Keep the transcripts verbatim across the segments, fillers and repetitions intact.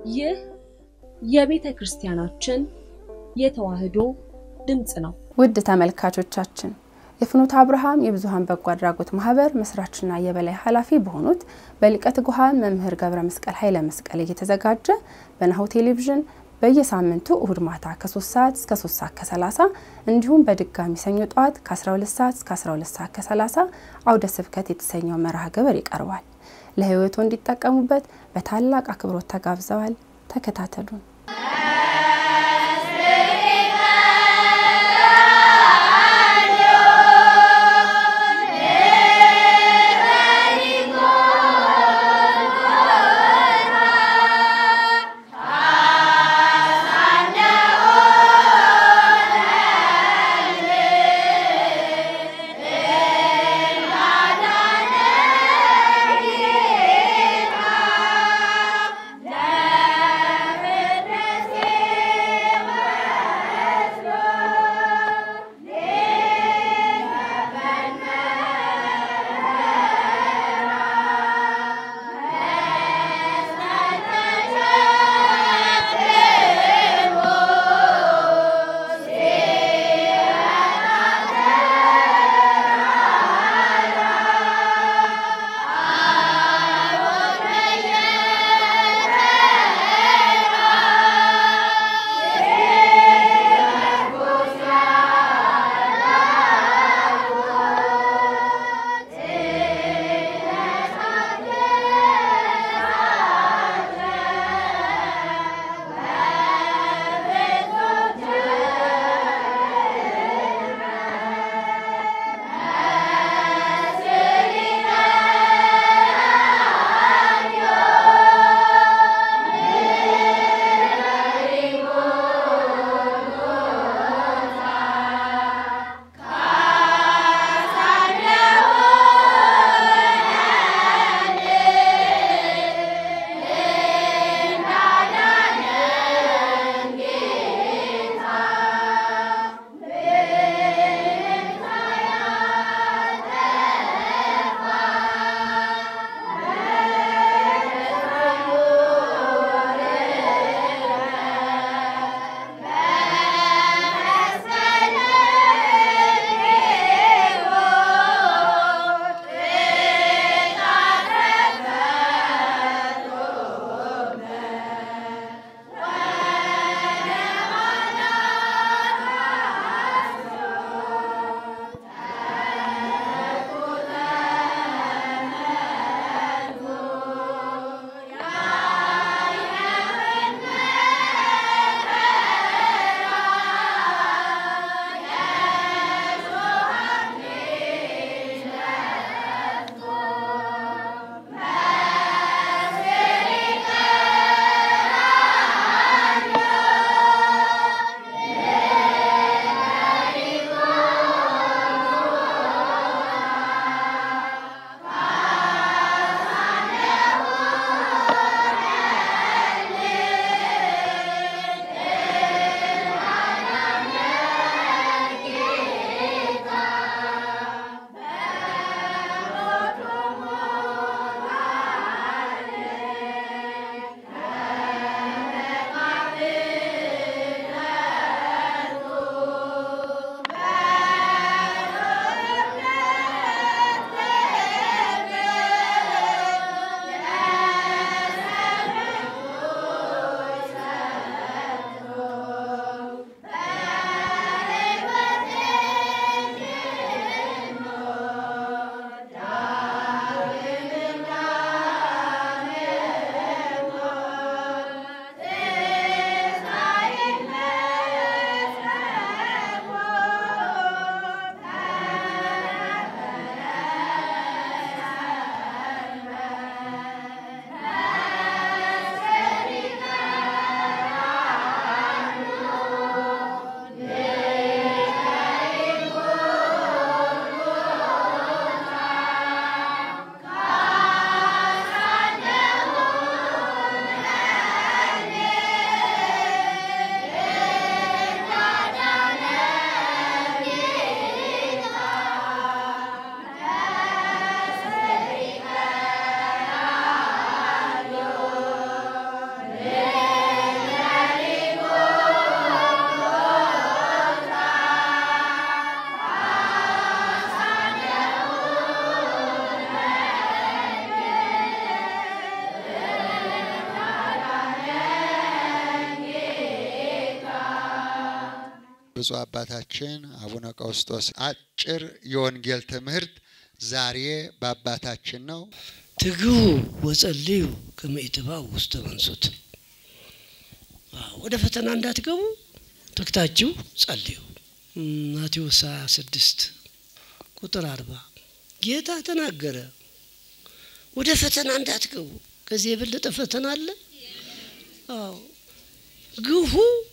ይህ የቤተ ክርስቲያናችን የተዋህዶ ድምጽ ነው። ውድ ተመልካቾቻችን የፍኖተ አብርሃም የብዙሃን በጎ አድራጎት ማህበር መስራችና የበላይ ኃላፊ በሆኑት በሊቀ ትጉሃን መምህር ገብረ መስቀል ኃይለ መስቀል እየተዘጋጀ በናሁ ቴሌቪዥን በየሳምንቱ እሁድ ማታ ከ3 ሰዓት እስከ ሶስት ሰዓት ከሰላሳ እንዲሁም በድጋሚ ሰኞ ጧት ከ12 ሰዓት እስከ አስራ ሁለት ሰዓት ከሰላሳ አውደ ስብከት የተሰኘው መርሃ ግብር ይቀርባል። ለህይወቱ እንዲጠቀሙበት በታላቅ አክብሮት ተጋብዘዋል። ተከታተሉን። ብፁዕ አባታችን አቡነ ቀውስጦስ አጭር የወንጌል ትምህርት ዛሬ በአባታችን ነው። ትግሁ ወጸልዩ ከመ ኢትባኡ ውስተ መንሱት። ወደ ፈተና እንዳትገቡ ተግታችሁ ጸልዩ። ማቴዎስ ስድስት ቁጥር አርባ ጌታ ተናገረ። ወደ ፈተና እንዳትገቡ። ከዚህ የበለጠ ፈተና አለ? አዎ ግፉ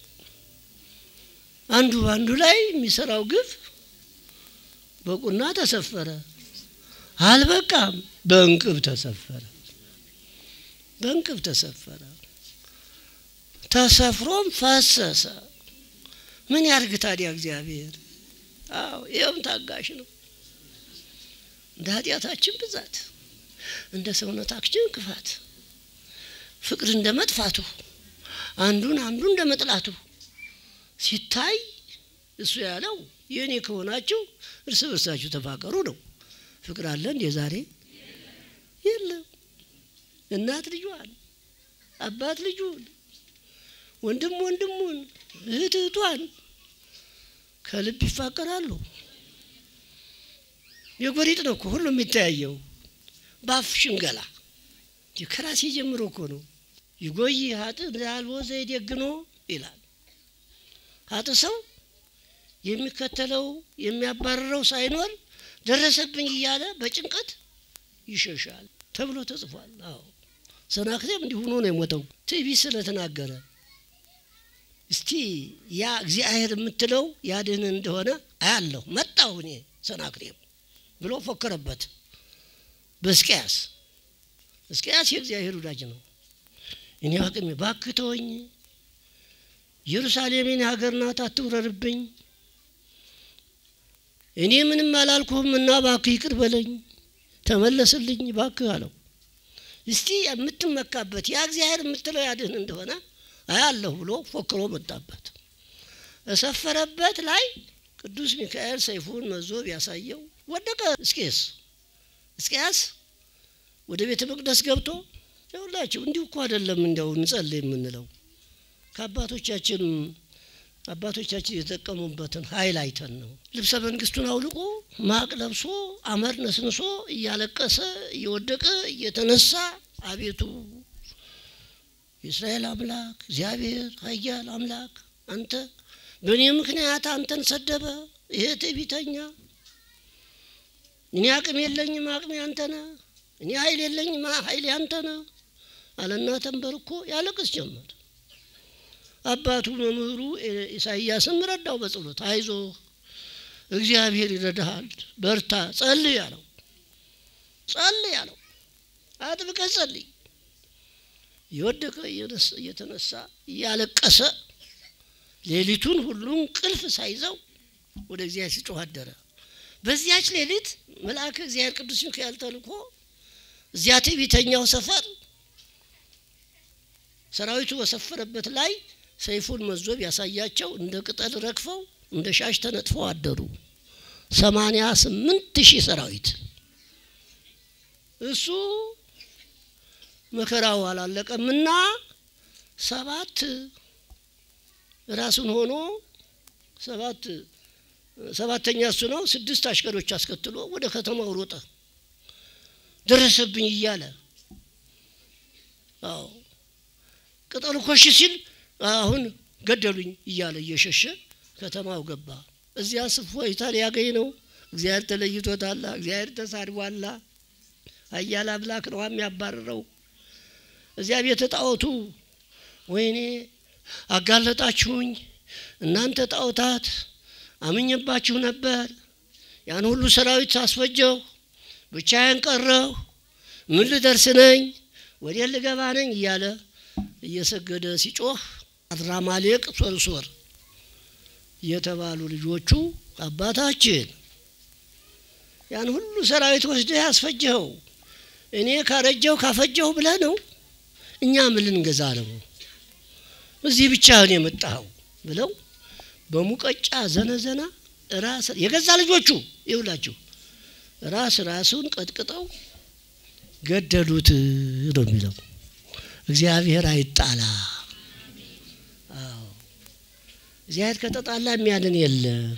አንዱ አንዱ ላይ የሚሰራው ግፍ በቁና ተሰፈረ። አልበቃም በእንቅብ ተሰፈረ። በእንቅብ ተሰፈረ። ተሰፍሮም ፈሰሰ። ምን ያርግ ታዲያ እግዚአብሔር? አዎ ይሄም ታጋሽ ነው። እንደ ኃጢአታችን ብዛት እንደ ሰውነታችን ክፋት ፍቅር እንደመጥፋቱ አንዱን አንዱን እንደመጥላቱ ሲታይ እሱ ያለው የኔ ከሆናችሁ እርስ በርሳችሁ ተፋቀሩ ነው። ፍቅር አለ እንደ ዛሬ የለም። እናት ልጇን፣ አባት ልጁን፣ ወንድም ወንድሙን፣ እህት እህቷን ከልብ ይፋቀራሉ። የጎሪጥ ነው እኮ ሁሉም የሚታየው ባፍ ሽንገላ ከራሴ ጀምሮ እኮ ነው። ይጎይ ሀጥ ዳልቦ ዘይደግኖ ይላል። ሀጥ ሰው የሚከተለው የሚያባረረው ሳይኖር ደረሰብኝ እያለ በጭንቀት ይሸሻል ተብሎ ተጽፏል። አዎ ሰናክሬም እንዲሁ ሆኖ ነው የሞተው ትዕቢት ስለተናገረ። እስቲ ያ እግዚአብሔር የምትለው ያድን እንደሆነ አያለሁ መጣሁ እኔ ሰናክሬም ብሎ ፎከረበት በስቂያስ። እስቂያስ የእግዚአብሔር ወዳጅ ነው። እኔ አቅሜ ባክተውኝ ኢየሩሳሌምን ሀገር ናት አትውረርብኝ፣ እኔ ምንም አላልኩህምና ባክህ ይቅር በለኝ ተመለስልኝ ባክህ አለው። እስቲ የምትመካበት ያ እግዚአብሔር የምትለው ያድን እንደሆነ አያለሁ ብሎ ፎክሮ መጣበት። እሰፈረበት ላይ ቅዱስ ሚካኤል ሰይፉን መዞ ቢያሳየው ወደቀ። እስቂያስ እስቂያስ ወደ ቤተ መቅደስ ገብቶ ይውላችሁ እንዲሁ እኮ አይደለም እንደው እንጸልይ የምንለው ከአባቶቻችን አባቶቻችን የተጠቀሙበትን ኃይል አይተን ነው። ልብሰ መንግስቱን አውልቆ ማቅ ለብሶ አመር ነስንሶ እያለቀሰ እየወደቀ እየተነሳ አቤቱ የእስራኤል አምላክ እግዚአብሔር ኃያል አምላክ አንተ በእኔ ምክንያት አንተን ሰደበ ይሄ ትዕቢተኛ፣ እኔ አቅም የለኝም አቅሜ አንተ ነህ፣ እኔ ኃይል የለኝም ኃይል አንተ ነህ አለና ተንበርኮ ያለቅስ ጀመረ። አባቱ መምህሩ ኢሳይያስም ረዳው በጸሎት አይዞ እግዚአብሔር ይረዳሃል በርታ ጸልይ አለው። ጸልይ አለው። አጥብቀህ ጸልይ። የወደቀ እየተነሳ እያለቀሰ ሌሊቱን ሁሉ እንቅልፍ ሳይዘው ወደ እግዚአብሔር ሲጮህ አደረ። በዚያች ሌሊት መልአከ እግዚአብሔር ቅዱስ ሚካኤል ተልኮ እዚያ ትዕቢተኛው ሰፈር ሰራዊቱ በሰፈረበት ላይ ሰይፉን መዞ ቢያሳያቸው እንደ ቅጠል ረግፈው እንደ ሻሽ ተነጥፈው አደሩ። ሰማንያ ስምንት ሺህ ሰራዊት። እሱ መከራው አላለቀምና ሰባት ራሱን ሆኖ ሰባት ሰባተኛ እሱ ነው ስድስት አሽከሮች አስከትሎ ወደ ከተማው ሮጠ። ደረሰብኝ እያለ አዎ ቅጠሉ ኮሽ ሲል አሁን ገደሉኝ እያለ እየሸሸ ከተማው ገባ። እዚያ ስፎይታ ሊያገኝ ነው። እግዚአብሔር ተለይቶታል። እግዚአብሔር ተሳድቧል። ኃያል አምላክ ነው የሚያባርረው። እዚያ ቤተ ጣዖቱ ወይኔ አጋለጣችሁኝ እናንተ ጣዖታት አምኜባችሁ ነበር፣ ያን ሁሉ ሰራዊት አስፈጀው፣ ብቻዬን ቀረሁ፣ ምን ልደርስ ነኝ፣ ወዴት ልገባ ነኝ እያለ እየሰገደ ሲጮህ አድራማሌቅ ሶርሶር የተባሉ ልጆቹ አባታችን ያን ሁሉ ሰራዊት ወስደህ ያስፈጀው እኔ ካረጀው ካፈጀው ብለህ ነው እኛ ምን ልንገዛ ነው እዚህ ብቻህን የመጣኸው ብለው በሙቀጫ ዘነዘና ራስ የገዛ ልጆቹ ይውላችሁ ራስ ራሱን ቀጥቅጠው ገደሉት ነው የሚለው። እግዚአብሔር አይጣላ። አዎ እግዚአብሔር ከተጣላ የሚያድን የለም።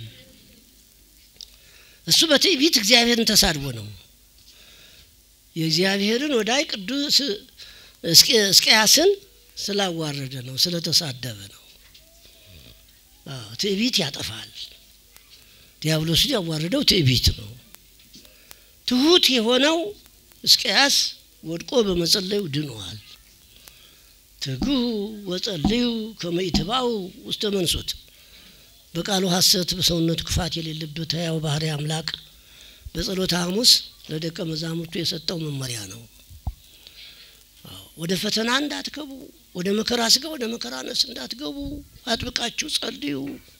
እሱ በትዕቢት እግዚአብሔርን ተሳድቦ ነው። የእግዚአብሔርን ወዳይ ቅዱስ ሕዝቅያስን ስላዋረደ ነው፣ ስለተሳደበ ነው። አዎ ትዕቢት ያጠፋል። ዲያብሎስን ያዋረደው ትዕቢት ነው። ትሁት የሆነው ሕዝቅያስ ወድቆ በመጸለዩ ድኗል። ትጉ ወጸልዩ ከመ ይትባኡ ውስተ መንሱት በቃሉ ሐሰት በሰውነቱ ክፋት የሌለበት ሕያው ባህሪ አምላክ በጸሎተ ሐሙስ ለደቀ መዛሙርቱ የሰጠው መመሪያ ነው። አዎ ወደ ፈተና እንዳትገቡ፣ ወደ መከራ ስጋ ወደ መከራ ነፍስ እንዳትገቡ አጥብቃችሁ ጸልዩ።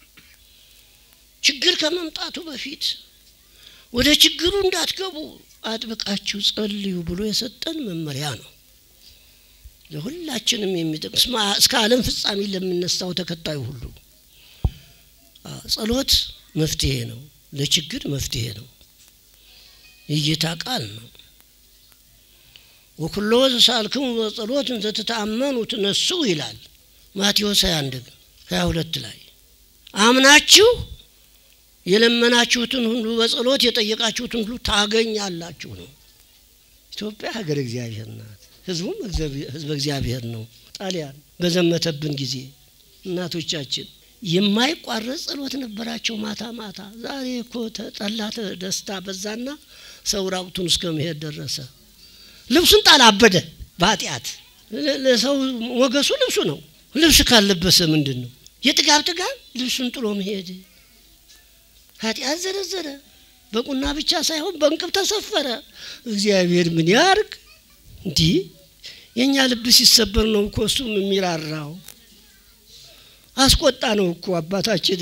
ችግር ከመምጣቱ በፊት ወደ ችግሩ እንዳትገቡ አጥብቃችሁ ጸልዩ ብሎ የሰጠን መመሪያ ነው። ለሁላችንም የሚጠቅስ እስከ ዓለም ፍጻሜ ለምንነሳው ተከታዩ ሁሉ ጸሎት መፍትሄ ነው፣ ለችግር መፍትሄ ነው። የጌታ ቃል ነው። ወኩሎ ዘሳልክሙ በጸሎት እንዘ ትተአመኑ ትነሱ ይላል ማቴዎስ ሃያ ሁለት ላይ። አምናችሁ የለመናችሁትን ሁሉ በጸሎት የጠየቃችሁትን ሁሉ ታገኛላችሁ ነው። ኢትዮጵያ ሀገር እግዚአብሔር ናት፣ ህዝቡም ህዝበ እግዚአብሔር ነው። ጣሊያን በዘመተብን ጊዜ እናቶቻችን የማይቋረጥ ጸሎት ነበራቸው ማታ ማታ። ዛሬ እኮ ተጠላተ ደስታ በዛና ሰው ራቁቱን እስከመሄድ ደረሰ። ልብሱን ጣላበደ በኃጢአት። ለሰው ወገሱ ልብሱ ነው። ልብስ ካልለበሰ ምንድነው? የጥጋብ ጥጋብ ልብሱን ጥሎ መሄድ። ኃጢአት ዘረዘረ። በቁና ብቻ ሳይሆን በእንቅብ ተሰፈረ። እግዚአብሔር ምን ያርግ? እንዲ የኛ ልብ ሲሰበር ነው እኮ እሱም የሚራራው። አስቆጣ ነው እኮ አባታችን።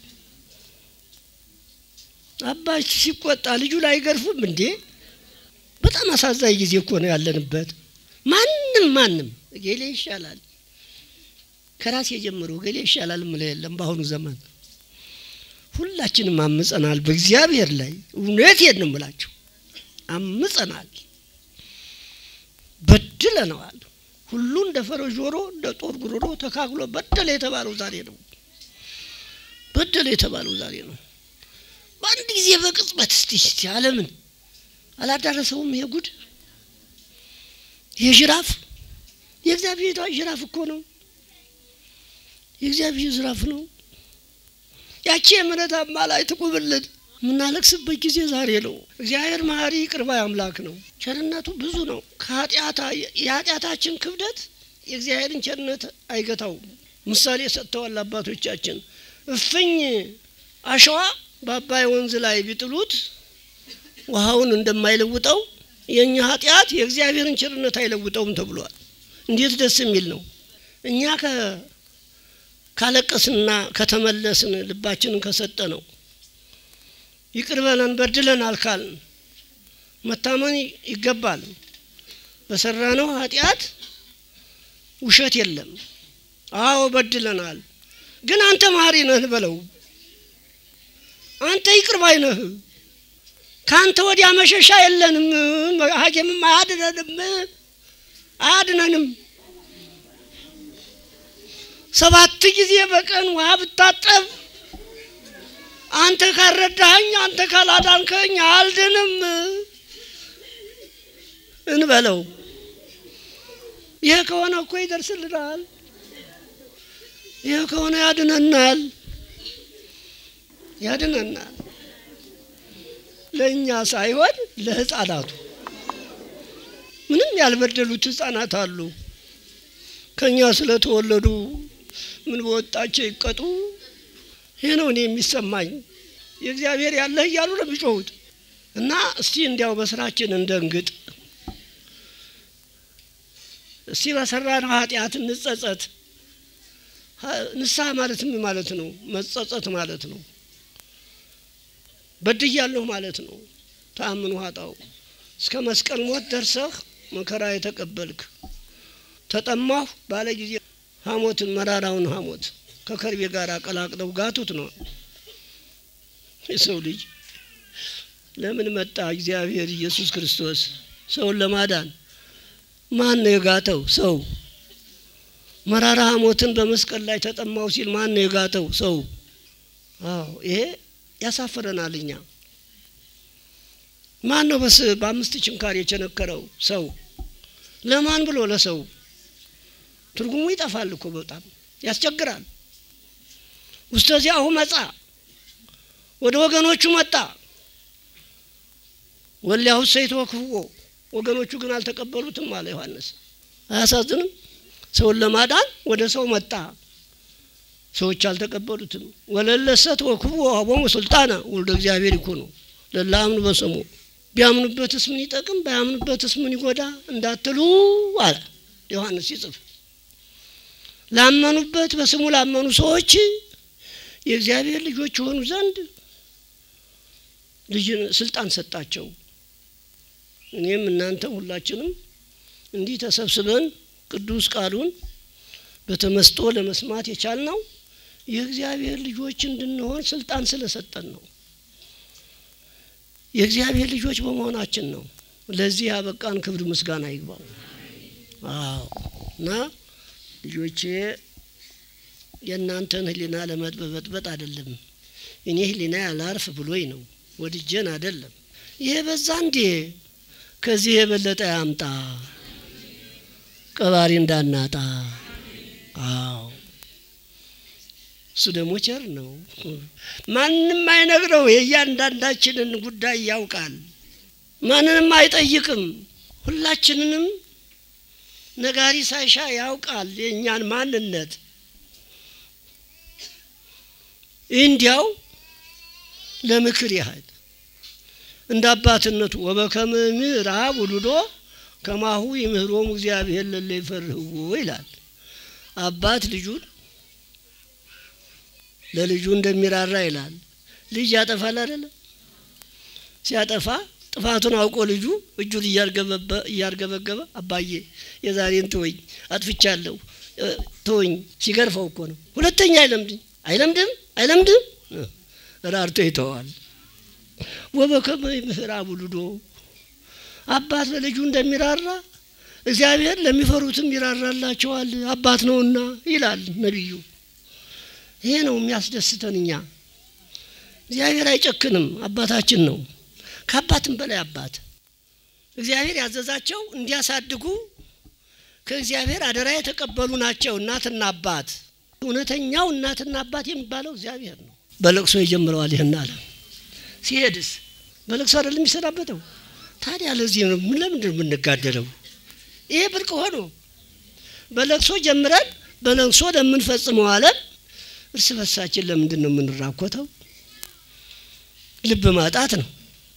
አባች ሲቆጣ ልጁ ላይ አይገርፍም እንዴ? በጣም አሳዛኝ ጊዜ እኮ ነው ያለንበት። ማንንም ማንንም ገሌ ይሻላል ከራስ የጀመረው ገሌ ይሻላል ምን የለም። በአሁኑ ዘመን ሁላችንም አምጸናል በእግዚአብሔር ላይ። እውነቴን ነው የምላችሁ፣ አምጸናል፣ በድለናል። ሁሉ እንደ ፈረስ ጆሮ እንደ ጦር ጉሮሮ ተካክሎ በደለ የተባለው ዛሬ ነው። በደለ የተባለው ዛሬ ነው። በአንድ ጊዜ በቅጽበት እስቲ እስቲ ዓለምን አላዳረሰውም ይሄ ጉድ። የጅራፍ የእግዚአብሔር ጅራፍ እኮ ነው። የእግዚአብሔር ጅራፍ ነው። ያቺ የምሕረት አማላይ ትቁምልን ምናለቅስበት ጊዜ ዛሬ ነው። እግዚአብሔር መሐሪ ይቅር ባይ አምላክ ነው። ቸርነቱ ብዙ ነው። ከኃጢአታ የኃጢአታችን ክብደት የእግዚአብሔርን ቸርነት አይገታውም። ምሳሌ ሰጥተዋል አባቶቻችን። እፍኝ አሸዋ በአባይ ወንዝ ላይ ቢጥሉት ውሃውን እንደማይለውጠው የኛ ኃጢአት የእግዚአብሔርን ቸርነት አይለውጠውም ተብሏል። እንዴት ደስ የሚል ነው። እኛ ከ ካለቀስና ከተመለስን ልባችንን ከሰጠ ነው ይቅር በለን በድለናል ካልን መታመን ይገባል። በሰራነው ኃጢአት ውሸት የለም። አዎ በድለናል፣ ግን አንተ መሐሪ ነህ በለው። አንተ ይቅር ባይ ነህ። ካንተ ወዲያ መሸሻ የለንም። ሐኪምም አያድነንም አያድነንም። ሰባት ጊዜ በቀን ውሃ ብታጠብ አንተ ካረዳኸኝ አንተ ካላዳንከኝ አልድንም እንበለው። ይሄ ከሆነ እኮ ይደርስልናል። ይሄ ከሆነ ያድነናል ያድነናል። ለኛ ሳይሆን ለሕፃናቱ ምንም ያልበደሉት ሕፃናት አሉ። ከኛ ስለተወለዱ ምን ወጣቸው ይቀጡ። ይሄ ነው እኔ የሚሰማኝ። የእግዚአብሔር ያለህ እያሉ ነው የሚጮሁት። እና እስቲ እንዲያው በስራችን እንደንግጥ። እስቲ በሰራነው ኃጢአት እንጸጸት። ንስሐ ማለት ምን ማለት ነው? መጸጸት ማለት ነው። በድያለሁ ማለት ነው። ተአምኑ ኃጣው እስከ መስቀል ሞት ደርሰህ መከራ የተቀበልክ ተጠማሁ ባለ ጊዜ ሐሞትን መራራውን ሐሞት ከከርቤ ጋር አቀላቅለው ጋቱት ነው። የሰው ልጅ ለምን መጣ? እግዚአብሔር ኢየሱስ ክርስቶስ ሰውን ለማዳን። ማን ነው የጋተው? ሰው። መራራ ሞትን በመስቀል ላይ ተጠማው ሲል ማን ነው የጋተው? ሰው። አዎ ይሄ ያሳፈረናልኛ። ማን ነው በስ በአምስት ችንካር የቸነከረው? ሰው። ለማን ብሎ? ለሰው። ትርጉሙ ይጠፋል እኮ በጣም ያስቸግራል። ውስተዚያው መጣ፣ ወደ ወገኖቹ መጣ። ወላሁ ሰይተወክፎ ወገኖቹ ግን አልተቀበሉትም አለ ዮሐንስ። አያሳዝንም? ሰውን ለማዳን ወደ ሰው መጣ፣ ሰዎች አልተቀበሉትም። ወለለሰት ወክፎ አቦሙ ሱልጣና ወልደ እግዚአብሔር ይኮኑ ለላምኑ በስሙ ቢያምኑበትስ ምን ይጠቅም ባያምኑበትስ ምን ይጎዳ እንዳትሉ አለ ዮሐንስ ሲጽፍ። ላመኑበት በስሙ ላመኑ ሰዎች የእግዚአብሔር ልጆች ሆኑ ዘንድ ልጅ ስልጣን ሰጣቸው። እኔም እናንተም ሁላችንም እንዲህ ተሰብስበን ቅዱስ ቃሉን በተመስጦ ለመስማት የቻልነው የእግዚአብሔር ልጆች እንድንሆን ስልጣን ስለሰጠን ነው። የእግዚአብሔር ልጆች በመሆናችን ነው። ለዚህ ያበቃን ክብር ምስጋና ይግባው። አዎ እና ልጆቼ የእናንተን ህሊና ለመጥበጥበጥ አይደለም። እኔ ህሊና ያላርፍ ብሎኝ ነው፣ ወድጀን አይደለም። ይሄ በዛ እንዴ ከዚህ የበለጠ ያምጣ ቀባሪ እንዳናጣ። አዎ እሱ ደግሞ ቸር ነው። ማንንም አይነግረው፣ የእያንዳንዳችንን ጉዳይ ያውቃል። ማንንም አይጠይቅም። ሁላችንንም ነጋሪ ሳይሻ ያውቃል የኛን ማንነት። እንዲያው ለምክር ያህል እንደ አባትነቱ ወበከመ ምዕራብ ውሉዶ ከማሁ ይምህሮም እግዚአብሔር ለለ ይፈርህዎ ይላል። አባት ልጁን ለልጁ እንደሚራራ ይላል። ልጅ ያጠፋል አይደል? ሲያጠፋ ጥፋቱን አውቆ ልጁ እጁን እያርገበበ እያርገበገበ አባዬ የዛሬን ተወኝ አጥፍቻለሁ ተወኝ ሲገርፈው እኮ ነው። ሁለተኛ አይለምድም አይለምድም አይለምድም ራርቶ ይተዋል። ወበከመ ምዕራብ ውሉዶ አባት ለልጁ እንደሚራራ እግዚአብሔር ለሚፈሩትም ይራራላቸዋል አባት ነውና ይላል ነብዩ። ይሄ ነው የሚያስደስተንኛ። እግዚአብሔር አይጨክንም፣ አባታችን ነው። ከአባትም በላይ አባት እግዚአብሔር ያዘዛቸው እንዲያሳድጉ ከእግዚአብሔር አደራ የተቀበሉ ናቸው እናትና አባት። እውነተኛው እናትና አባት የሚባለው እግዚአብሔር ነው። በለቅሶ ይጀምረዋል ይሄን ዓለም። ሲሄድስ በለቅሶ አይደለም የሚሰናበተው? ታዲያ ለዚህ ነው ለምንድን ነው የምንጋደለው? ይሄ ብርቅ ሆኖ በለቅሶ ጀምረን በለቅሶ ለምንፈጽመው ዓለም እርስ በርሳችን ለምንድን ነው የምንራኮተው? ልብ ማጣት ነው።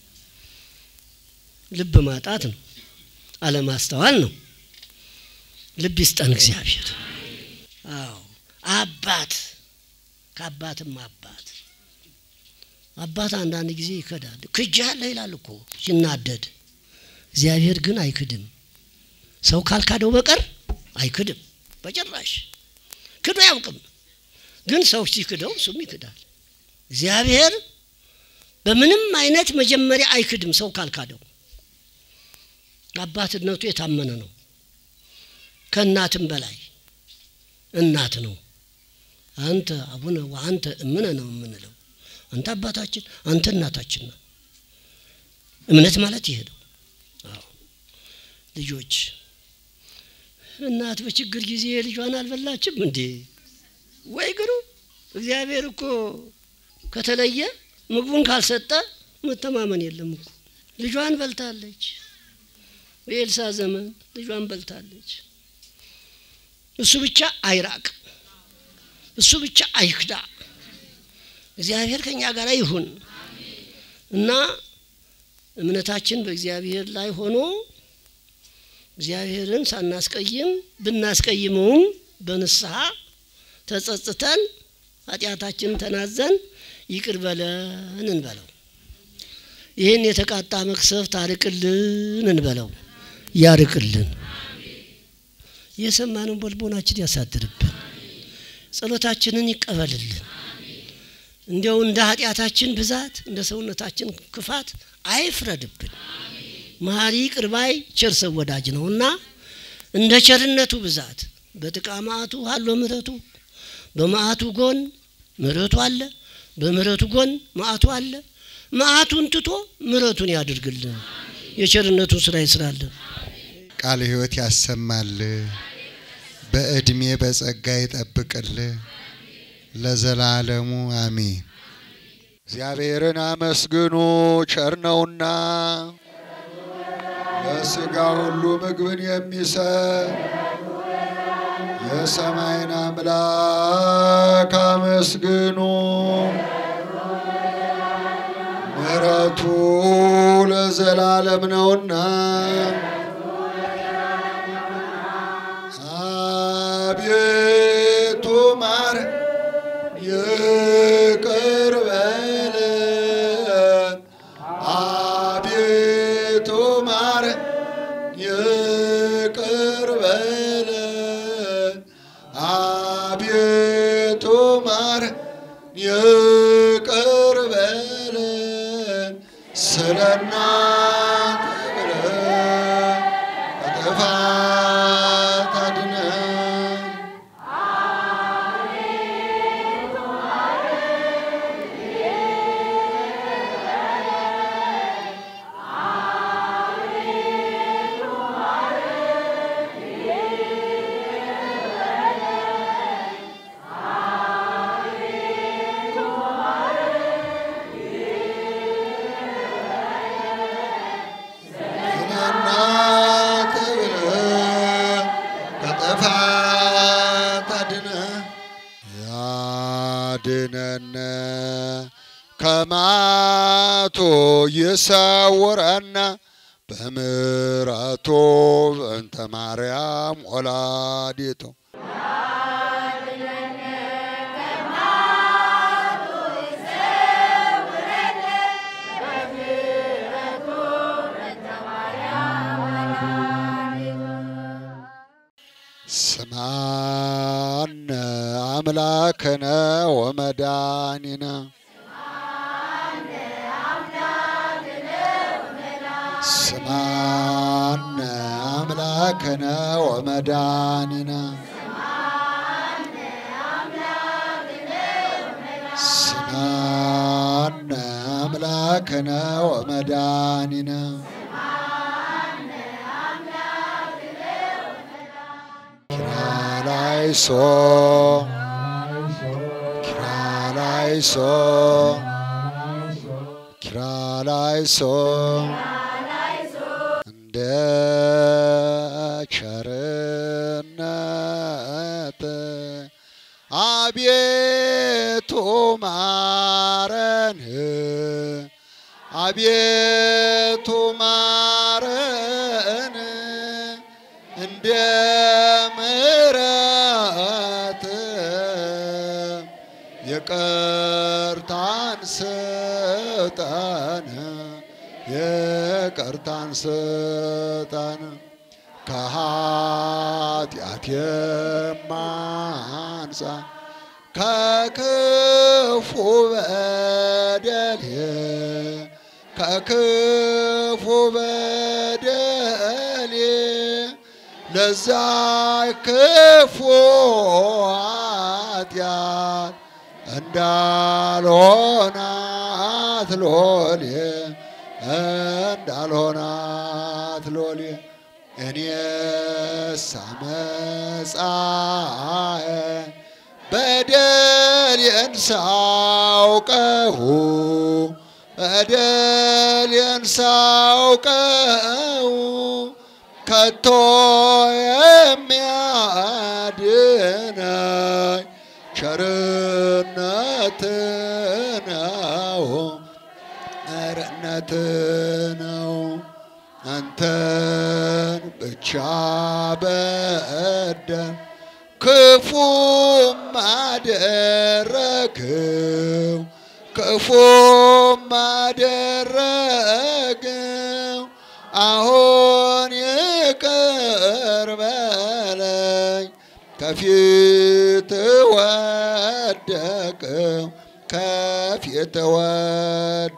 ልብ ማጣት ነው። አለማስተዋል ነው። ልብ ይስጠን እግዚአብሔር። አዎ አባት ከአባትም አባት አባት አንዳንድ ጊዜ ይከዳል። ክጃለሁ ይላል እኮ ሲናደድ። እግዚአብሔር ግን አይክድም። ሰው ካልካደው በቀር አይክድም በጭራሽ። ክዶ ያውቅም። ግን ሰው ሲክደው እሱም ይክዳል። እግዚአብሔር በምንም አይነት መጀመሪያ አይክድም ሰው ካልካደው። አባትነቱ የታመነ ነው። ከእናትም በላይ እናት ነው። አንተ አቡነ ወአንተ እምነ ነው የምንለው። አንተ አባታችን አንተ እናታችን ነው። እምነት ማለት ይሄ ነው። አዎ ልጆች እናት በችግር ጊዜ ልጇን አልበላችም እንዴ? ወይ ግሩ! እግዚአብሔር እኮ ከተለየ ምግቡን ካልሰጠ መተማመን የለም እኮ። ልጇን በልታለች። በኤልሳ ዘመን ልጇን በልታለች። እሱ ብቻ አይራቅ፣ እሱ ብቻ አይክዳ። እግዚአብሔር ከኛ ጋር ይሁን እና እምነታችን በእግዚአብሔር ላይ ሆኖ እግዚአብሔርን ሳናስቀይም ብናስቀይመውም በንስሐ ተጸጽተን ኃጢአታችንን ተናዘን ይቅር በለን እንበለው። ይህን የተቃጣ መቅሰፍት አርቅልን እንበለው። ያርቅልን። የሰማነውን በልቦናችን ያሳድርብን። ጸሎታችንን ይቀበልልን። እንዲያው እንደ ኃጢአታችን ብዛት እንደ ሰውነታችን ክፋት አይፍረድብን። መሐሪ ቅርባይ ቸር ሰው ወዳጅ ነውና እንደ ቸርነቱ ብዛት በጥቃማቱ አሎ ምረቱ በማአቱ ጎን ምረቱ አለ በምረቱ ጎን ማአቱ አለ ማአቱን ትቶ ምረቱን ያድርግልን የቸርነቱ ስራ ይስራልን ቃል ህይወት ያሰማል በእድሜ በጸጋ ይጠብቅል ለዘላለሙ አሜን እግዚአብሔርን አመስግኑ ቸርነውና ለሥጋ ሁሉ ምግብን የሚሰጥ የሰማይን አምላክ አመስግኑ ምሕረቱ ለዘላለም ነውና አቤቱ ማር ይቅር በለን አቤቱ ማር ይቅር በለን አቤቱ ማር ይቅር በለን ስለናንተ ብለህ ከጥፋት አድነን ያድነን ከማቶ ይሰውረን በምሕረቱ በእንተ ማርያም ወላዲቱ ስማነ አምላከነ ወመድኃኒነ ስማነ አምላከነ ወመድኃኒነ ስማነ አምላከነ ወመድኃኒነ ኪርያላይሶ ኪርያላይሶ ኪርያላይሶ እንደ ቸርነት አቤቱ ማረን አቤቱ ማረን እንደ ምሕረት ይቅርታን ስጠን ይቅርታን ስጠን ከኃጢአት የማንጻ ከክፉ በደል ከክፉ በደል ለዛ ክፉ ኃጢአት እንዳልሆናት ሎሌ እንዳልሆናት ሎሌ እኔስ አመፃዬ በደሌን ሳውቀው በደሌን ሳውቀው ከቶ የሚያድነኝ ቸርነት ነው ቸርነት ነው አንተን ብቻ በደል ክፉም አደረግው ክፉም አደረግው አሁን ይቅር በለኝ ከፊት ወደቀው ከፊት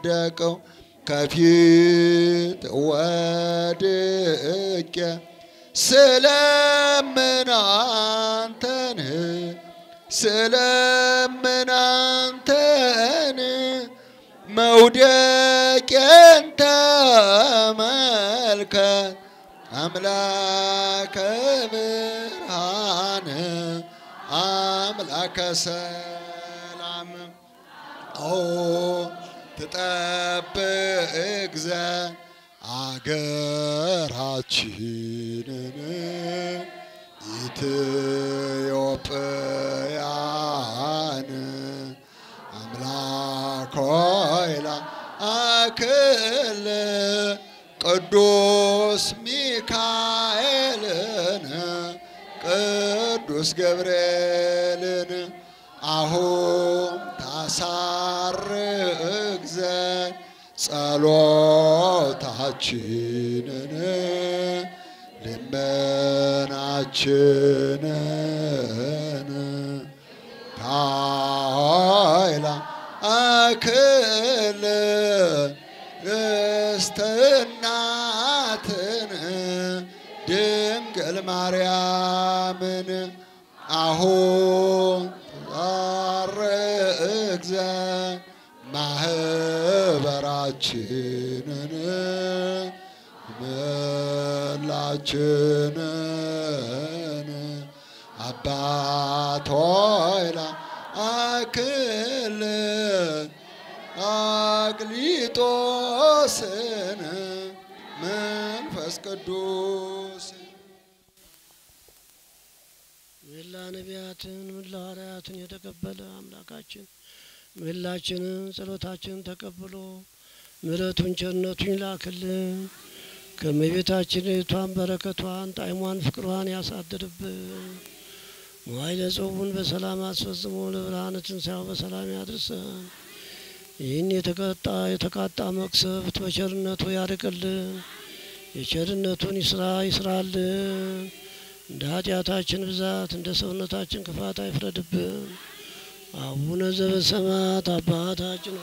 ወደቀው ከፊት ወድቄ ስለምን አንተን ስለምን አንተን መውደቄን ተመልከት አምላከ ብርሃን አምላከ ሰላም ኦ ትጠብቅ ዘንድ አገራችንን ኢትዮጵያን አምላክ ሆይ ላክል ቅዱስ ሚካኤልን ቅዱስ ገብርኤልን አሁን ታሳርግ ዘንድ ጸሎታችንን ልመናችንን ታይላ አክል እስትናትን ድንግል ማርያምን አሁን ታርግ ዘንድ ማህበራችንን መላችንን አባት ሆይ ላክል አቅሊጦስን መንፈስ ቅዱስ መላ ነቢያትን መላ ሐዋርያትን የተቀበለ አምላካችን መላችንን ጸሎታችንን ተቀብሎ ምሕረቱን ቸርነቱን ይላክልን። ከእመቤታችን እቷን በረከቷን ጣዕሟን ፍቅሯን ያሳድርብን። መዋዕለ ጾሙን በሰላም አስፈጽሞ ለብርሃነ ትንሣኤው በሰላም ያድርሰን። ይህን የተቀጣ የተቃጣ መቅሰፍት በቸርነቱ ያርቅልን። የቸርነቱን ይስራ ይስራልን። እንደ ኃጢአታችን ብዛት እንደ ሰውነታችን ክፋት አይፍረድብን። አቡነ ዘበሰማያት አባታችን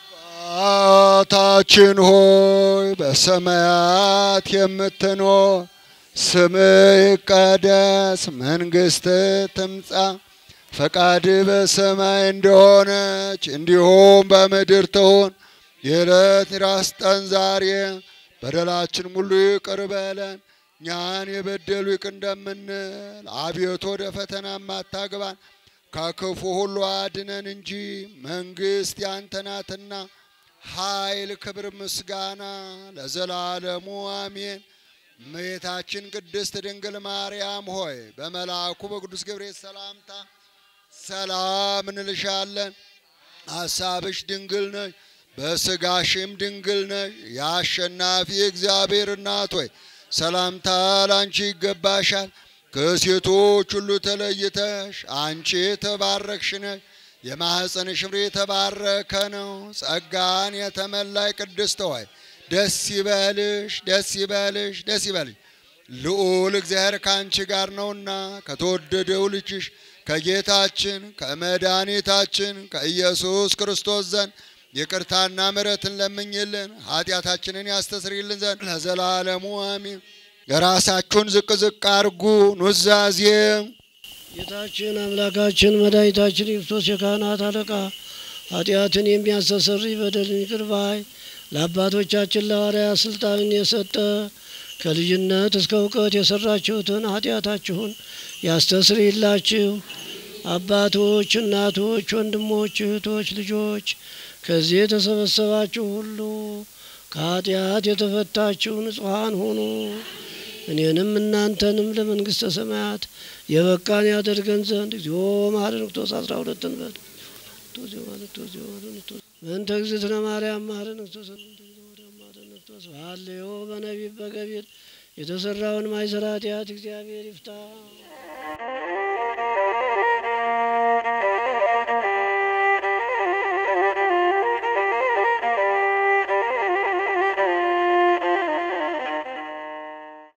አባታችን ሆይ በሰማያት የምትኖር ስምህ ይቀደስ፣ መንግሥትህ ትምጣ፣ ፈቃድህ በሰማይ እንደሆነች እንዲሁም በምድር ትሁን። የዕለት እንጀራችንን ስጠን ዛሬ፣ በደላችን ሁሉ ይቅር በለን እኛን የበደሉ ይቅር እንደምንል፣ አቤቱ ወደ ፈተናም አታግባን ከክፉ ሁሉ አድነን እንጂ መንግሥት ያንተ ናትና ኃይል፣ ክብር፣ ምስጋና ለዘላለሙ አሜን። እመቤታችን ቅድስት ድንግል ማርያም ሆይ በመልአኩ በቅዱስ ገብርኤል ሰላምታ ሰላም እንልሻለን። ሐሳብሽ ድንግል ነሽ፣ በሥጋሽም ድንግል ነሽ። የአሸናፊ እግዚአብሔር እናት ሆይ ሰላምታ ላንቺ ይገባሻል። ከሴቶች ሁሉ ተለይተሽ አንቺ የተባረክሽ ነሽ። የማኅፀንሽ ፍሬ የተባረከ ነው። ጸጋን የተመላይ ቅድስት ሆይ ደስ ይበልሽ፣ ደስ ይበልሽ፣ ደስ ይበልሽ። ልዑል እግዚአብሔር ከአንቺ ጋር ነውና ከተወደደው ልጅሽ ከጌታችን ከመድኃኒታችን ከኢየሱስ ክርስቶስ ዘንድ ይቅርታና ምሕረትን ለምኝልን ኃጢአታችንን ያስተሰርይልን ዘንድ ለዘላለሙ አሜን። የራሳችሁን ዝቅ ዝቅ አድርጉ። ኑዛዜ ጌታችን አምላካችን መድኃኒታችን ክርስቶስ የካህናት አለቃ ኃጢአትን የሚያስተሰርይ በደልን ይቅር ባይ ለአባቶቻችን ለሐዋርያት ስልጣንን የሰጠ ከልጅነት እስከ እውቀት የሰራችሁትን ኃጢአታችሁን ያስተሰርይላችሁ። አባቶች፣ እናቶች፣ ወንድሞች፣ እህቶች፣ ልጆች ከዚህ የተሰበሰባችሁ ሁሉ ከኃጢአት የተፈታችሁ ንጹሐን ሁኑ። እኔንም እናንተንም ለመንግሥተ ሰማያት የበቃን ያደርገን ዘንድ እግዚኦ መሐረነ ክርስቶስ አስራ ሁለትን በል በእንተ እግዝእትነ ማርያም መሐረነ ክርስቶስ ባልዮ በነቢብ በገቢር የተሰራውን ማይሰራ ኃጢአት እግዚአብሔር ይፍታ።